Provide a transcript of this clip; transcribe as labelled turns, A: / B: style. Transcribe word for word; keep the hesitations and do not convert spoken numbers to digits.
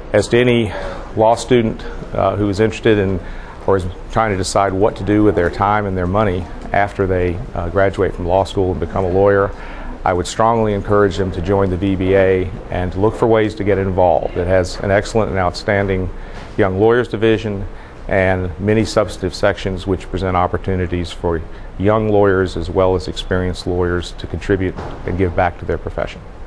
A: As to any law student uh, who is interested in or is trying to decide what to do with their time and their money after they uh, graduate from law school and become a lawyer, I would strongly encourage them to join the V B A and to look for ways to get involved. It has an excellent and outstanding Young Lawyers Division and many substantive sections which present opportunities for young lawyers as well as experienced lawyers to contribute and give back to their profession.